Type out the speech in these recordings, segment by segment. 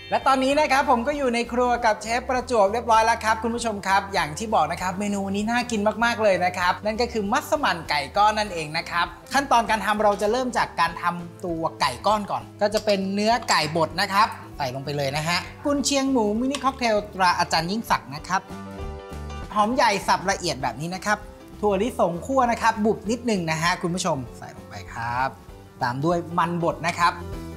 และตอนนี้นะครับผมก็อยู่ในครัวกับเชฟประจวบเรียบร้อยแล้วครับคุณผู้ชมครับอย่างที่บอกนะครับเมนูนี้น่ากินมากๆเลยนะครับนั่นก็คือมัสมั่นไก่ก้อนนั่นเองนะครับขั้นตอนการทำเราจะเริ่มจากการทำตัวไก่ก้อนก่อนก็จะเป็นเนื้อไก่บดนะครับใส่ลงไปเลยนะฮะกุนเชียงหมูมินิค็อกเทลตราอาจารย์ยิ่งศักดิ์นะครับหอมใหญ่สับละเอียดแบบนี้นะครับถั่วลิสงคั่วนะครับบุบนิดนึงนะฮะคุณผู้ชมใส่ลงไปครับตามด้วยมันบดนะครับ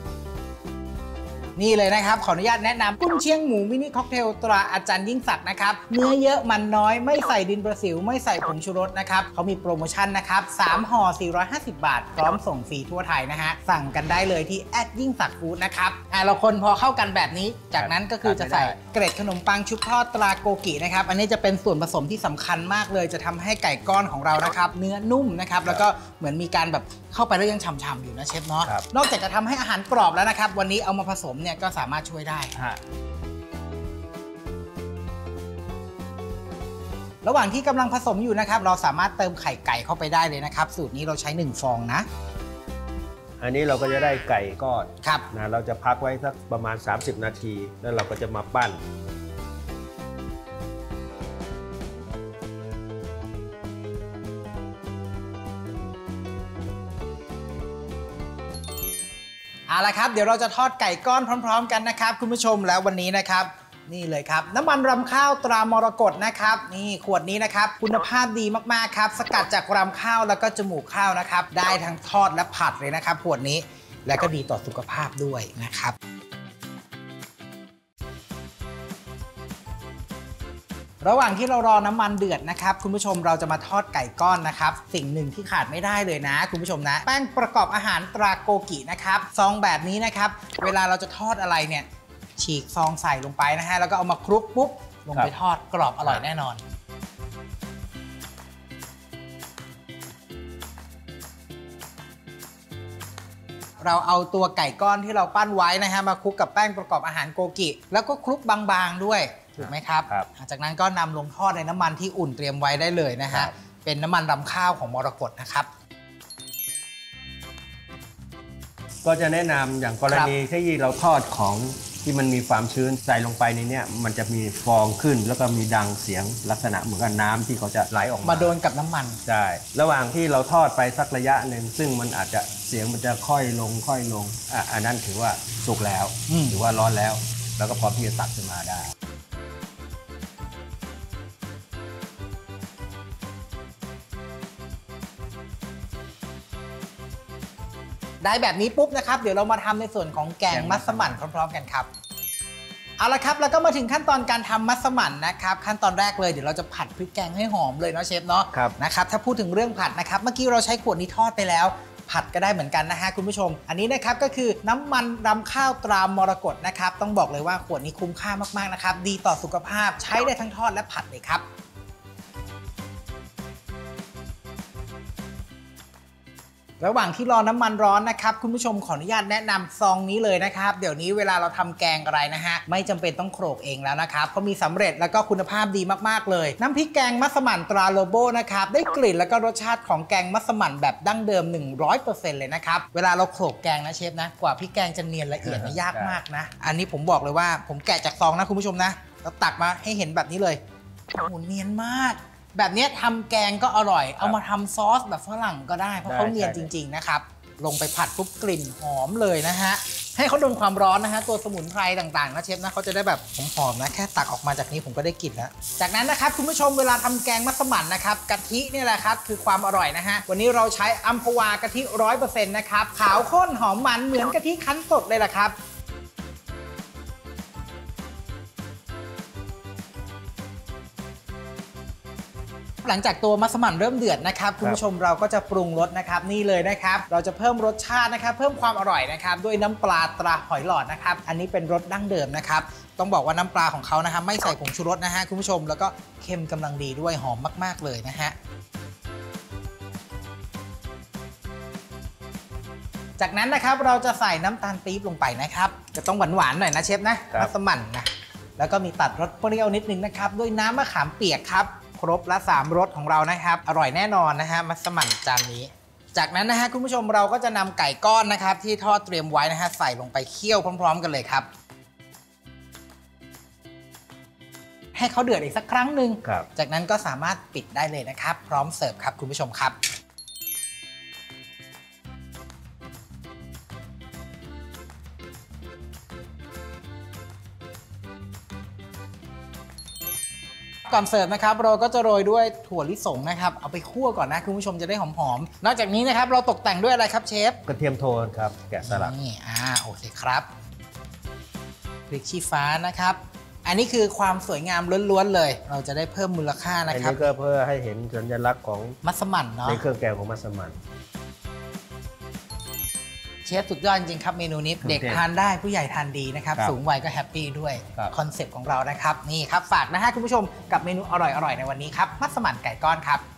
นี่เลยนะครับขออนุญาตแนะนำกุ้งเชียงหมูมินิค็อกเทลตราอาจารย์ยิ่งศักดิ์นะครับเนื้อเยอะมันน้อยไม่ใส่ดินประสิวไม่ใส่ผงชูรสนะครับเขามีโปรโมชั่นนะครับ3ห่อ450 บาทพร้อมส่งฟรีทั่วไทยนะฮะสั่งกันได้เลยที่ยิ่งศักดิ์ฟู้ดนะครับเราคนพอเข้ากันแบบนี้จากนั้นก็คือจะใส่เกล็ดขนมปังชุบทอดตราโกกินะครับอันนี้จะเป็นส่วนผสมที่สำคัญมากเลยจะทำให้ไก่ก้อนของเรานะครับเนื้อนุ่มนะครับแล้วก็เหมือนมีการแบบเข้าไปแล้วยังฉ่ำๆอยู่นะเชฟเนาะนอกจากจะทำให้อาหารกรอบแล้วนะครับวันนี้เอามาผสมเนี่ยก็สามารถช่วยได้ระหว่างที่กำลังผสมอยู่นะครับเราสามารถเติมไข่ไก่เข้าไปได้เลยนะครับสูตรนี้เราใช้1ฟองนะอันนี้เราก็จะได้ไก่ก้อนครับนะเราจะพักไว้สักประมาณ30 นาทีแล้วเราก็จะมาปั้นเอาละครับเดี๋ยวเราจะทอดไก่ก้อนพร้อมๆกันนะครับคุณผู้ชมแล้ววันนี้นะครับนี่เลยครับน้ำมันรำข้าวตรามรกตนะครับนี่ขวดนี้นะครับคุณภาพดีมากๆครับสกัดจากรำข้าวแล้วก็จมูกข้าวนะครับได้ทั้งทอดและผัดเลยนะครับขวดนี้และก็ดีต่อสุขภาพด้วยนะครับระหว่างที่เรารอน้ำมันเดือดนะครับคุณผู้ชมเราจะมาทอดไก่ก้อนนะครับสิ่งหนึ่งที่ขาดไม่ได้เลยนะคุณผู้ชมนะแป้งประกอบอาหารตราโกกินะครับซองแบบนี้นะครับเวลาเราจะทอดอะไรเนี่ยฉีกซองใส่ลงไปนะฮะแล้วก็เอามาคลุกปุ๊บลงไปทอดกรอบอร่อยแน่นอนเราเอาตัวไก่ก้อนที่เราปั้นไว้นะฮะมาคลุกกับแป้งประกอบอาหารโกกิแล้วก็คลุกบางๆด้วยถูกไหมครับจากนั้นก็นำลงทอดในน้ำมันที่อุ่นเตรียมไว้ได้เลยนะฮะเป็นน้ำมันรำข้าวของมรกตนะครับก็จะแนะนำอย่างกรณีที่เราทอดของที่มันมีความชื้นใส่ลงไปในนี้มันจะมีฟองขึ้นแล้วก็มีดังเสียงลักษณะเหมือนกับน้ำที่เขาจะไหลออกมาโดนกับน้ำมันใช่ระหว่างที่เราทอดไปสักระยะหนึ่งซึ่งมันอาจจะเสียงมันจะค่อยลงอันนั้นถือว่าสุกแล้วหรือว่าร้อนแล้วก็พร้อมที่จะตักขึ้นมาได้แบบนี้ปุ๊บนะครับเดี๋ยวเรามาทำในส่วนของแกงมัสมั่นพร้อมๆกันครับเอาละครับแล้วก็มาถึงขั้นตอนการทำมัสมั่นนะครับขั้นตอนแรกเลยเดี๋ยวเราจะผัดพริกแกงให้หอมเลยเนาะเชฟเนาะนะครับถ้าพูดถึงเรื่องผัดนะครับเมื่อกี้เราใช้ขวดนี้ทอดไปแล้วผัดก็ได้เหมือนกันนะฮะคุณผู้ชมอันนี้นะครับก็คือน้ำมันรำข้าวตรามรกตนะครับต้องบอกเลยว่าขวดนี้คุ้มค่ามากๆนะครับดีต่อสุขภาพใช้ได้ทั้งทอดและผัดเลยครับระหว่างที่รอน้ำมันร้อนนะครับคุณผู้ชมขออนุญาตแนะนำซองนี้เลยนะครับเดี๋ยวนี้เวลาเราทำแกงอะไรนะฮะไม่จำเป็นต้องโขลกเองแล้วนะครับเขามีสำเร็จแล้วก็คุณภาพดีมากๆเลยน้ำพริกแกงมัสมั่นตราโลโบนะครับได้กลิ่นแล้วก็รสชาติของแกงมัสมั่นแบบดั้งเดิม 100% เลยนะครับเวลาเราโขลกแกงนะเชฟนะกว่าพริกแกงจะเนียนละเอียดยากมากนะอันนี้ผมบอกเลยว่าผมแกะจากซองนะคุณผู้ชมนะแล้วตักมาให้เห็นแบบนี้เลยโอ้โหเนียนมากแบบนี้ทำแกงก็อร่อยเอามาทำซอสแบบฝรั่งก็ได้เพราะเขาเนียนจริงๆนะครับลงไปผัดปุ๊บกลิ่นหอมเลยนะฮะให้เขาโดนความร้อนนะฮะตัวสมุนไพรต่างๆนะเชฟนะเขาจะได้แบบหอมๆนะแค่ตักออกมาจากนี้ผมก็ได้กลิ่นแล้วจากนั้นนะครับคุณผู้ชมเวลาทำแกงมัสมั่นนะครับกะทินี่แหละครับคือความอร่อยนะฮะวันนี้เราใช้อัมพวากะทิ 100% นะครับขาวข้นหอมมันเหมือนกะทิคั้นสดเลยล่ะครับหลังจากตัวมัสมั่นเริ่มเดือดนะครับคุณผู้ชมเราก็จะปรุงรสนะครับนี่เลยนะครับเราจะเพิ่มรสชาตินะครับเพิ่มความอร่อยนะครับด้วยน้ำปลาตราหอยหลอดนะครับอันนี้เป็นรสดั้งเดิมนะครับต้องบอกว่าน้ำปลาของเขานะครับไม่ใส่ผงชูรสนะฮะคุณผู้ชมแล้วก็เค็มกำลังดีด้วยหอมมากๆเลยนะฮะจากนั้นนะครับเราจะใส่น้ำตาลปี๊บลงไปนะครับจะต้องหวานๆหน่อยนะเชฟนะมัสมั่นนะแล้วก็มีตัดรสเปรี้ยวนิดนึงนะครับด้วยน้ำมะขามเปียกครับครบและ3รสของเรานะครับอร่อยแน่นอนนะฮะมัสมั่นจานนี้จากนั้นนะฮะคุณผู้ชมเราก็จะนำไก่ก้อนนะครับที่ทอดเตรียมไว้นะฮะใส่ลงไปเคี่ยวพร้อมๆกันเลยครับให้เขาเดือดอีกสักครั้งหนึ่งครับจากนั้นก็สามารถปิดได้เลยนะครับพร้อมเสิร์ฟครับคุณผู้ชมครับก่อนเสิร์ฟนะครับเราก็จะโรยด้วยถั่วลิสงนะครับเอาไปคั่วก่อนนะคุณผู้ชมจะได้หอมๆนอกจากนี้นะครับเราตกแต่งด้วยอะไรครับเชฟกระเทียมโทนครับแกะสลักนี่โอเคครับพริกชี้ฟ้านะครับอันนี้คือความสวยงามล้วนๆเลยเราจะได้เพิ่มมูลค่านะอันครับนี้ก็เพื่อให้เห็นสัญลักษณ์ของมัสมั่นเนาะในเครื่องแกงของมัสมั่นเชฟสุดยอดจริงๆครับเมนูนี้โอเคเด็กทานได้ผู้ใหญ่ทานดีนะครับครับสูงวัยก็แฮปปี้ด้วยครับคอนเซปต์ของเรานะครับนี่ครับฝากนะฮะคุณผู้ชมกับเมนูอร่อยๆในวันนี้ครับมัสมั่นไก่ก้อนครับ